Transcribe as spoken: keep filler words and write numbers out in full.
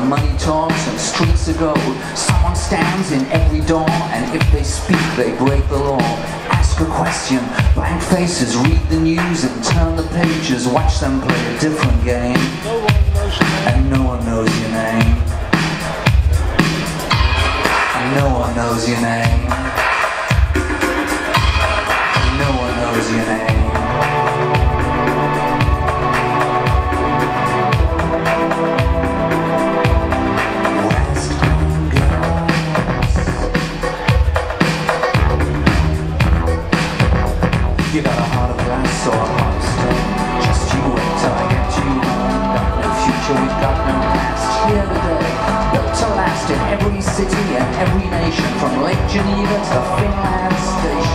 money talks and streets are gold. Someone stands in every door, and if they speak, they break the law. Ask a question, blank faces, read the news and turn the pages. Watch them play a different game, and no one knows your name. And no one knows your name. And no one knows your name. You got a heart of glass or a heart of stone. Just you wait till I get you home. Got no future, we've got no past. Here today, built to last in every city and every nation, from Lake Geneva to Finland Station.